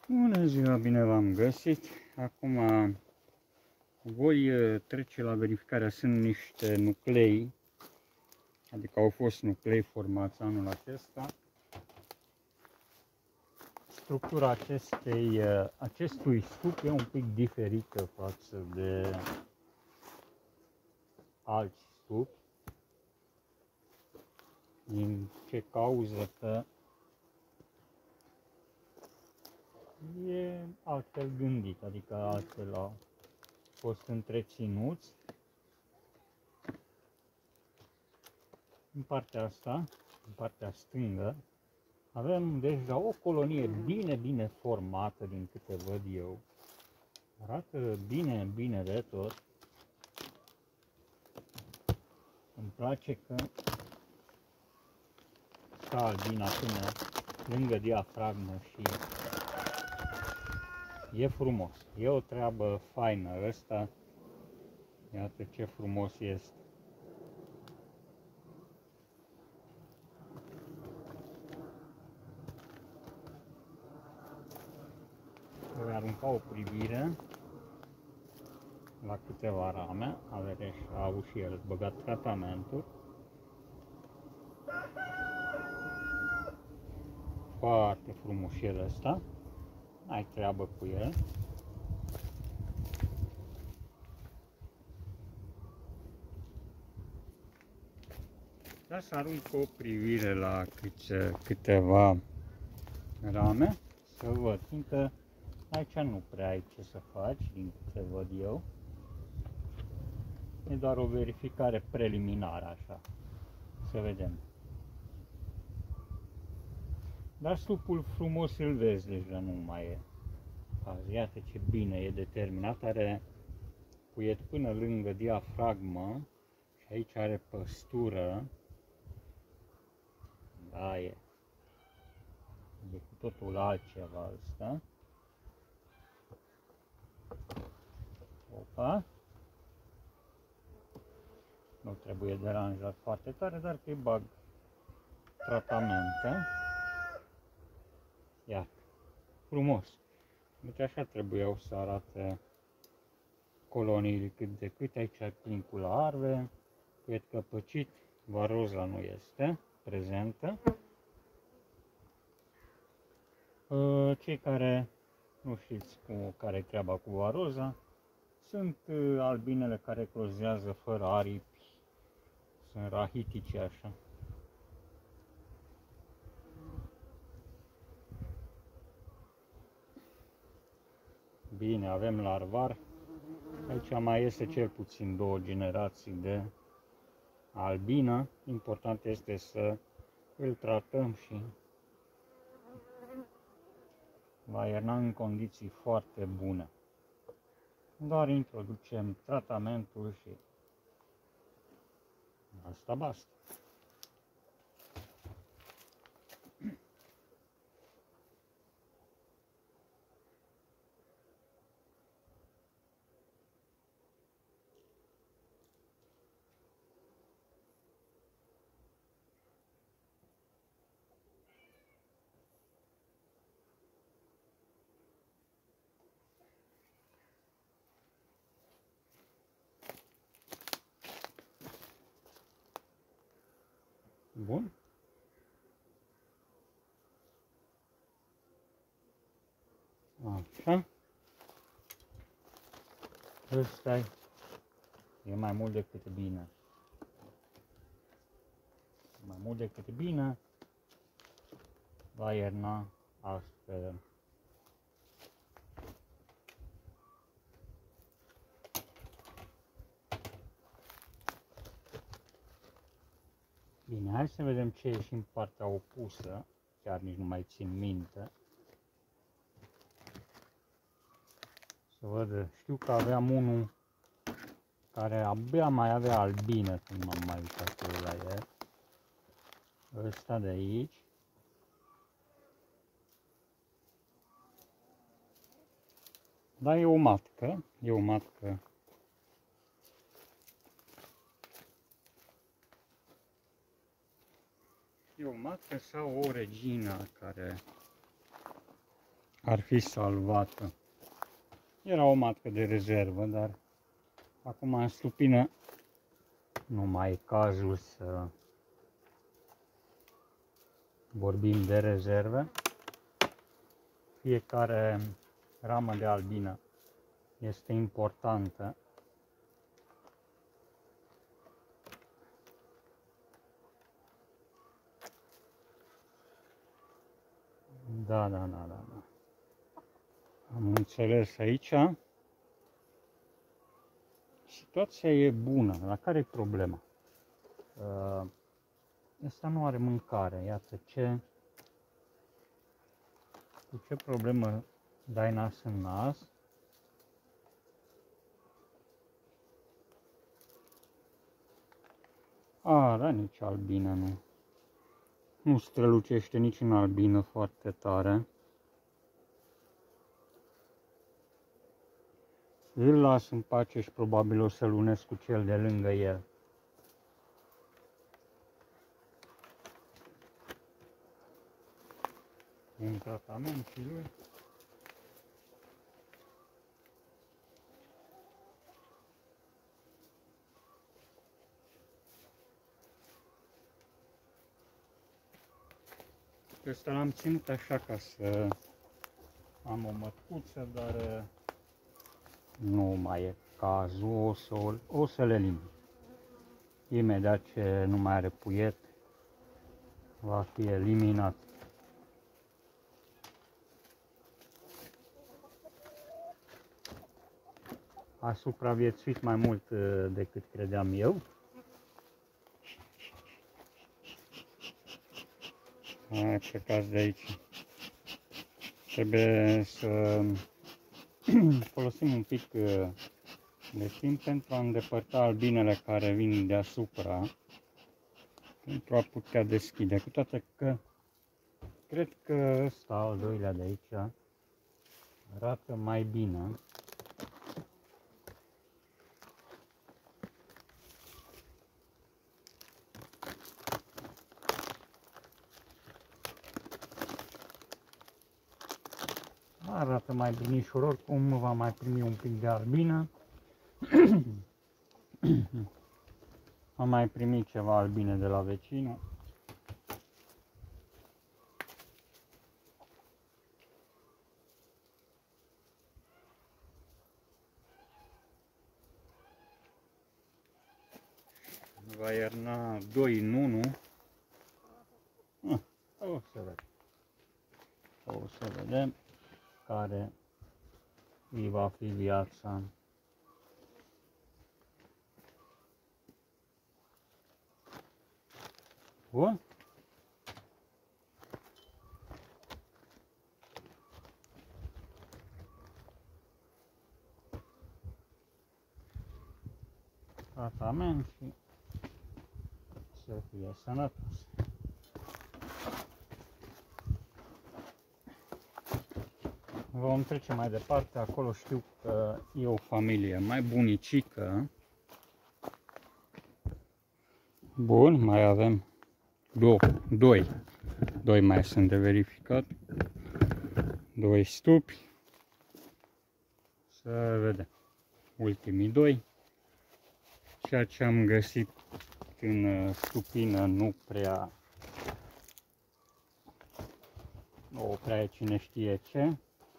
Bună ziua, bine v-am găsit. Acum voi trece la verificarea. Sunt niște nuclei, adică au fost nuclei formați anul acesta. Structura acestui stup e un pic diferită față de alți stupi. Din ce cauză? Că e altfel gândit, adică altfel au fost întreținuți. În partea asta, în partea stângă, avem deja o colonie bine formată, din câte văd eu. Arată bine de tot. Îmi place că stă albina până lângă diafragmă și e frumos. E o treabă faină ăsta. Iată ce frumos este. Voi arunca o privire la câteva rame. Au și el băgat tratamentul. Foarte frumos el ăsta. N-ai treabă cu el. Dar să arunc o privire la câteva rame, să văd, fiindcă aici nu prea ai ce să faci, din câte văd eu. E doar o verificare preliminară, așa, să vedem. Dar stupul frumos îl vezi deja, nu mai e. Iată ce bine e determinat, are puiet până lângă diafragmă și aici are păstură. Da, e cu totul altceva ăsta. Opa! Nu trebuie deranjat foarte tare, dar că îi bag tratamente. Iată, frumos. Deci așa trebuiau să arate coloniile cât de cât. Aici ai plincul la arve, puiet căpăcit, varoza nu este prezentă. Cei care nu știți care e treaba cu varoza, sunt albinele care eclozează fără aripi, sunt rahitice așa. Bine, avem larvar. Aici mai este cel puțin 2 generații de albină. Important este să îl tratăm și va ierna în condiții foarte bune. Doar introducem tratamentul și asta basta. Bun. Așa. Ăsta e mai mult decât bine. Mai mult decât bine. Va ierna astfel. Bine, hai să vedem ce e și în partea opusă. Chiar nici nu mai țin minte. Să văd, știu că aveam unul care abia mai avea albină când m-am mai uitat la el. Ăsta de aici. Dar e o matcă, E o matcă sau o regină care ar fi salvată. Era o matcă de rezervă, dar acum în stupină nu mai e cazul să vorbim de rezerve. Fiecare ramă de albină este importantă. Da. Am înțeles aici. Situația e bună. La care e problema? Asta nu are mâncare. Iată cu ce problemă dai nas în nas. Dar nici albină nu strălucește nici în albină foarte tare. Îl las în pace și probabil o să-l unesc cu cel de lângă el. Un tratament și lui. Pe ăsta l-am ținut așa ca să am o mătcuță, dar nu mai e cazul, o să le elimin. Imediat ce nu mai are puiet, va fi eliminat. A supraviețuit mai mult decât credeam eu. Hai, plecați de aici. Trebuie să folosim un pic de timp pentru a îndepărta albinele care vin deasupra, pentru a putea deschide. Cu toate că cred că ăsta, al doilea de aici, arată mai bine. Arată mai binișor, oricum va mai primi un pic de albină. Am mai primit ceva albine de la vecinul. Va ierna 2 în 1. O să vedem care îi va fi viața. Bun? Tratament și să fie sănătos. Vom trece mai departe, acolo știu că e o familie mai bunicică. Bun, mai avem doi mai sunt de verificat. 2 stupi. Să vedem. Ultimii 2. Ceea ce am găsit în stupină nu prea e cine știe ce.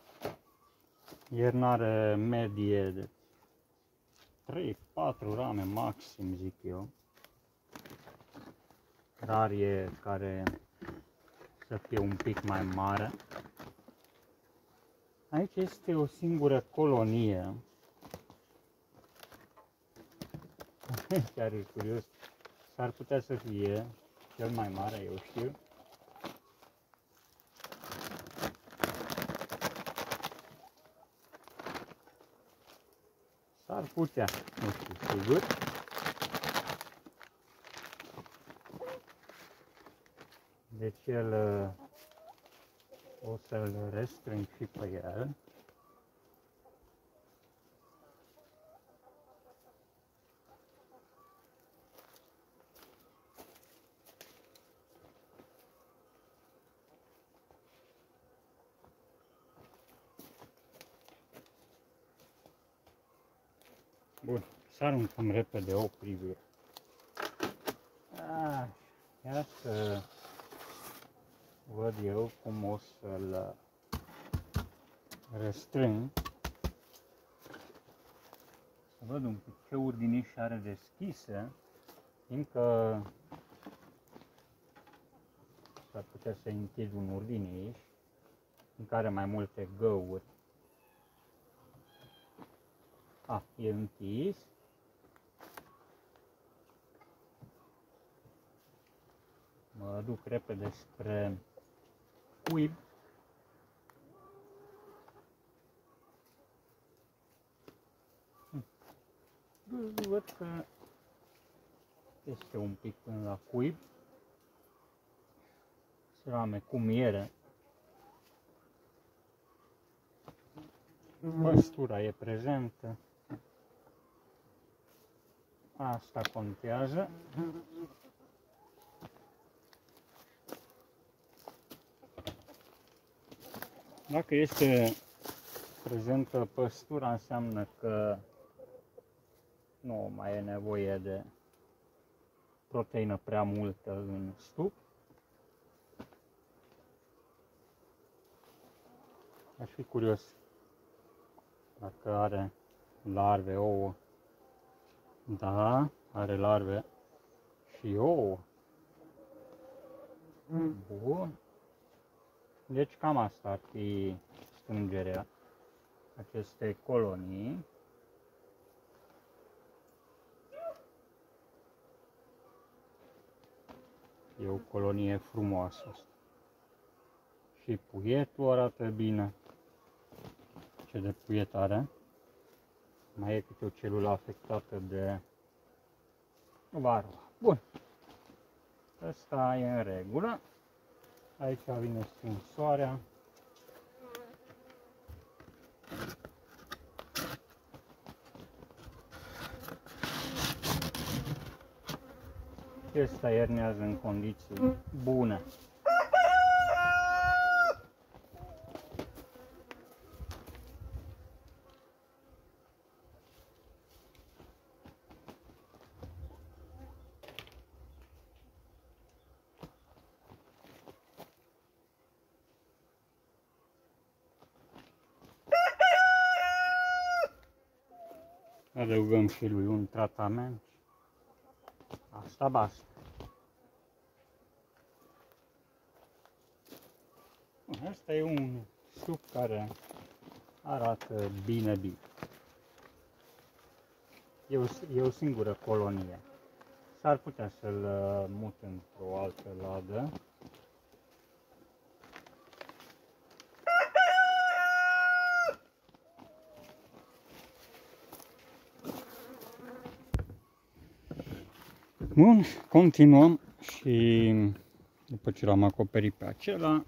Iernare medie de 3-4 rame maxim, zic eu. Rar e care să fie un pic mai mare. Aici este o singură colonie. Chiar e curios. S-ar putea să fie cel mai mare, eu știu. S-ar putea, nu știu sigur. Deci el o să-l restrâng și pe el. Bun, să aruncăm repede o privire. Ia să văd eu cum o să-l restrâng. Să văd un pic ce urdiniș are deschise, fiindcă s-ar putea să închid un urdiniș în care are mai multe găuri. E închis. Mă duc repede spre cuib. Văd că este un pic până la cuib. Cerame cu miere. Păstura e prezentă. Asta contează. Dacă este prezentă păstura, înseamnă că nu mai e nevoie de proteină prea multă în stup. Aș fi curios dacă are larve, ouă. Da, are larve și ouă. Bun. Deci cam asta ar fi strângerea acestei colonii. E o colonie frumoasă asta. Și puietul arată bine. Ce de puiet are. Mai e câte o celulă afectată de varroa. Bun. Asta e în regulă. Aici vine strânsoarea. Acesta iernează în condiții bune. Adăugăm și lui un tratament. Asta basta. Asta e un suc care arată bine. E o singură colonie. S-ar putea să-l mut într-o altă ladă. Bun, continuăm și după ce l-am acoperit pe acela,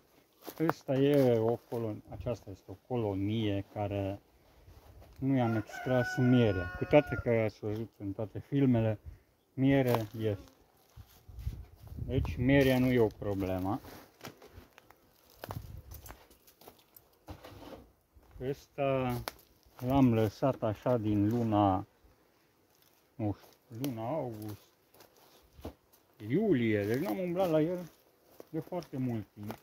aceasta este o colonie care nu i-am extras mierea. Cu toate că ați văzut în toate filmele, miere este. Deci mierea nu e o problemă. Ăsta l-am lăsat așa din luna, nu știu, luna august, iulie, deci n-am umblat la el de foarte mult timp.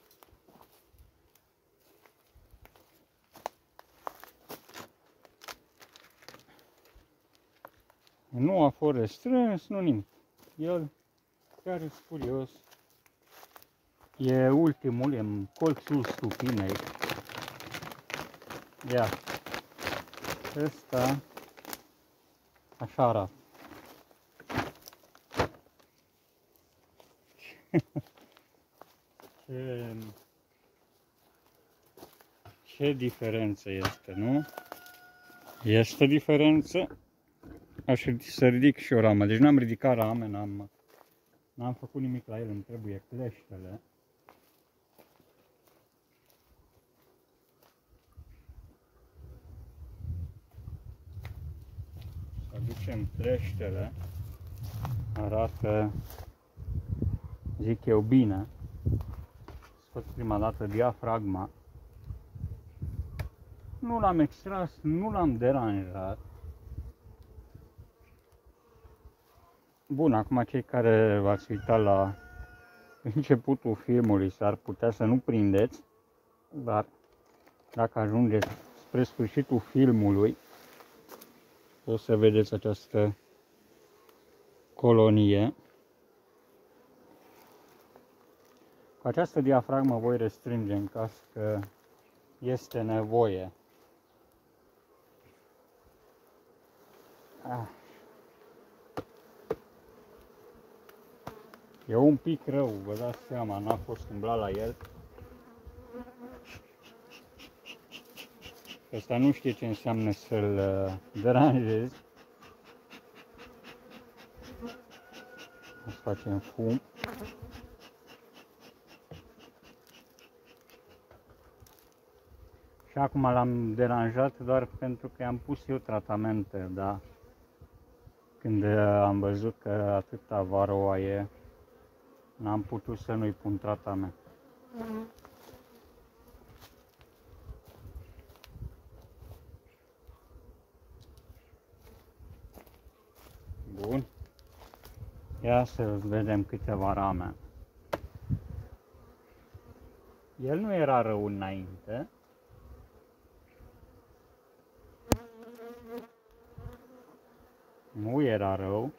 Nu a fost restrâns, nu nimic. El chiar e curios. E ultimul, e în colțul stupinei. Ia. Ăsta așa arată. Ce diferență este, nu? Este diferență. Aș să ridic și o ramă. Deci n-am ridicat rame, n-am făcut nimic la el, îmi trebuie cleștele. Să aducem cleștele. Arată, zic eu, bine. Scot prima dată diafragma. Nu l-am extras, nu l-am deranjat. Bun, acum cei care v-ați uitat la începutul filmului s-ar putea să nu prindeți, dar dacă ajungeți spre sfârșitul filmului, o să vedeți această colonie. Cu această diafragmă voi restrânge în caz că este nevoie. E un pic rău, vă dați seama, n-a fost umblat la el. Ăsta nu știe ce înseamnă să-l deranjezi. O să facem fum. Și acum l-am deranjat doar pentru că am pus eu tratamente, da? Când am văzut că atâta varoa e, n-am putut să nu-i pun tratament. Bun. Ia să vedem câteva rame. El nu era rău înainte. Nu era rău.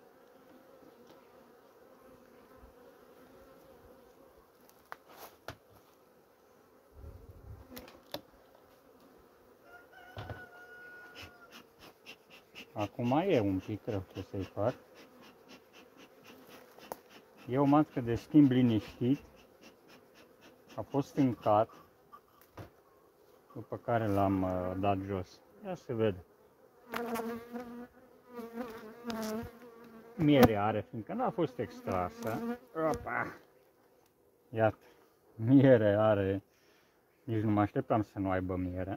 Acum e un pic rău, ce să-i fac. E o matcă de schimb liniștit. A fost încat, după care l-am dat jos. Ia să vede. Miere are, fiindcă n-a fost extrasă. Opa! Iată, miere are. Nici nu mă așteptam să nu aibă miere.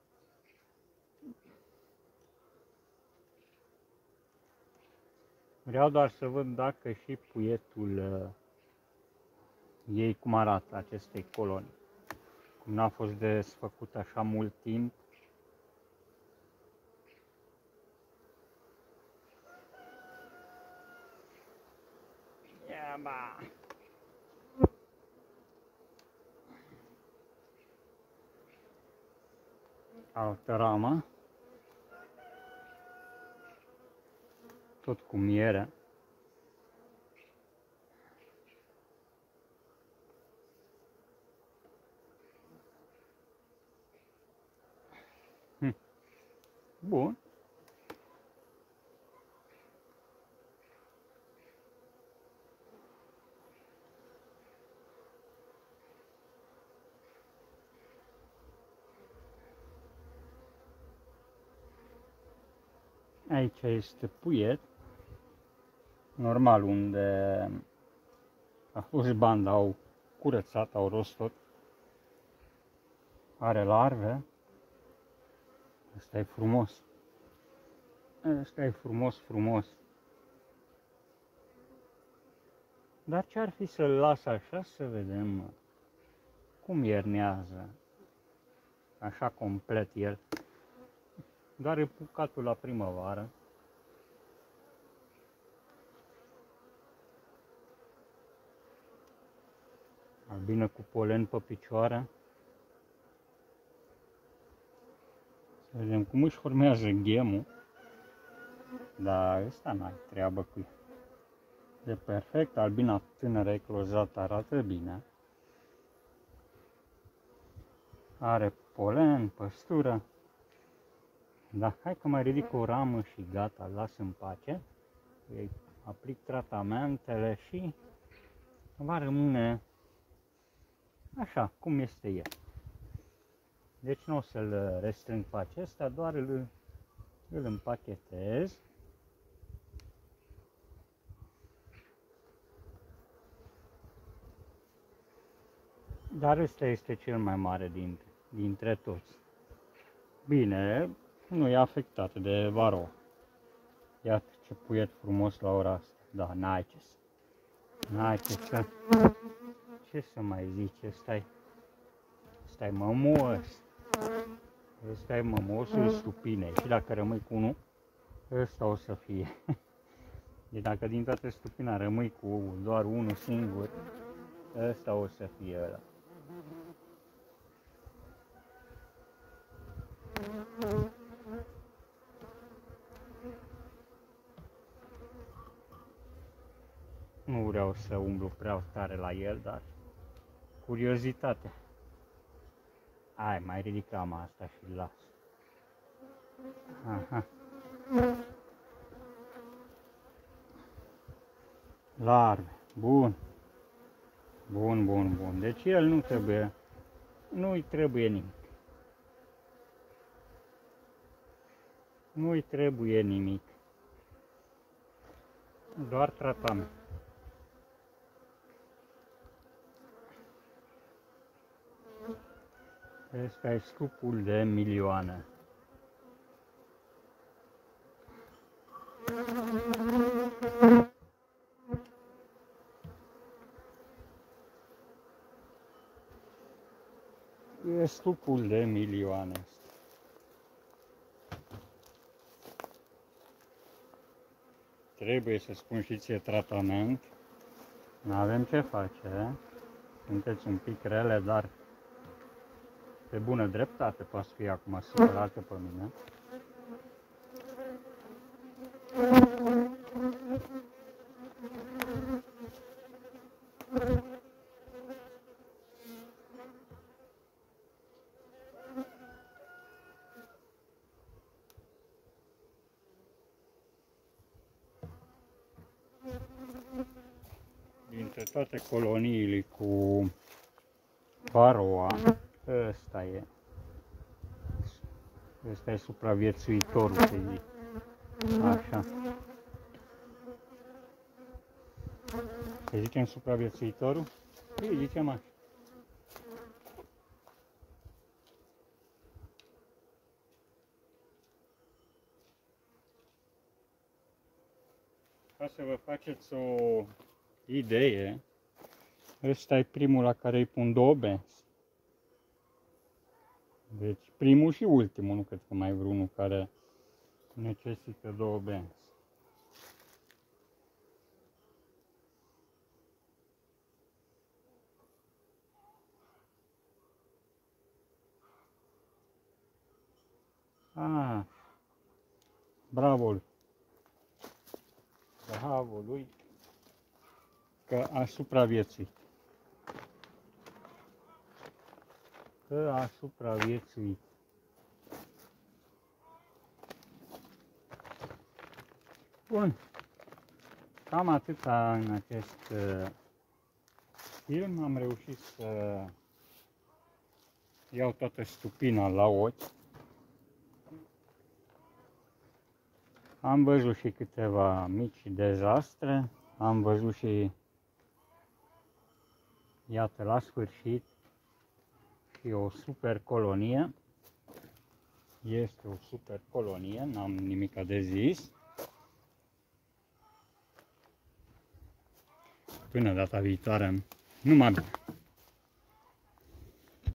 Vreau doar să văd dacă și puietul ei cum arată acestei colonii. Cum n-a fost desfăcut așa mult timp. Ia ba! Altă ramă. Tot cu miere. Bun. Aici este puiet. Normal, unde a fost banda, au curățat, au rost tot. Are larve. Ăsta e frumos. Ăsta e frumos, frumos. Dar ce-ar fi să-l las așa, să vedem cum iernează. Așa complet el. Doar e pucatul la primăvară. Albină cu polen pe picioare. Să vedem cum își formează ghemul. Dar ăsta n-ai treabă cu el. E perfect, albina tânără eclozată arată bine. Are polen, păstură. Da, hai că mai ridic o ramă și gata, las în pace. Îi aplic tratamentele și va rămâne așa, cum este el. Deci nu o să-l restrâng pe acesta, doar îl împachetez. Dar ăsta este cel mai mare dintre toți. Bine, nu e afectat de varoa. Iată ce puiet frumos la ora asta. Da, n-ai ce să mai zici, ăsta-i mămos. Ăsta e mămosul supinei. Și dacă rămâi cu unul, ăsta o să fie. Deci dacă din toată stupina rămâi cu doar unul singur, ăsta o să fie ăla. Nu vreau să umblu prea tare la el, dar curiozitate. Hai, mai ridicam asta și las. Aha. Larve. Bun. Bun, bun, bun. Deci el nu-i trebuie nimic. Nu-i trebuie nimic. Doar tratament. Ăsta e stupul de milioane. E stupul de milioane. Trebuie să spun și ție tratament. Nu avem ce face. Sunteți un pic rele, dar pe bună dreptate poate fi acum supărată pe mine. Dintre toate coloniile cu Varroa, ăsta e supraviețuitorul, să zic. Așa. Să zicem supraviețuitorul? Îi zicem așa. Ca să vă faceți o idee, ăsta e primul la care îi pun 2 benzi. Deci primul și ultimul, nu cred că mai e vreunul care necesită 2 benzi. Bravo lui că a supraviețuit. Bun. Cam atâta în acest film. Am reușit să iau toată stupina la ochi. Am văzut și câteva mici dezastre. Am văzut și, iată, la sfârșit, și o super colonie. Este o super colonie, n-am nimic de zis. Până data viitoare, numai bine!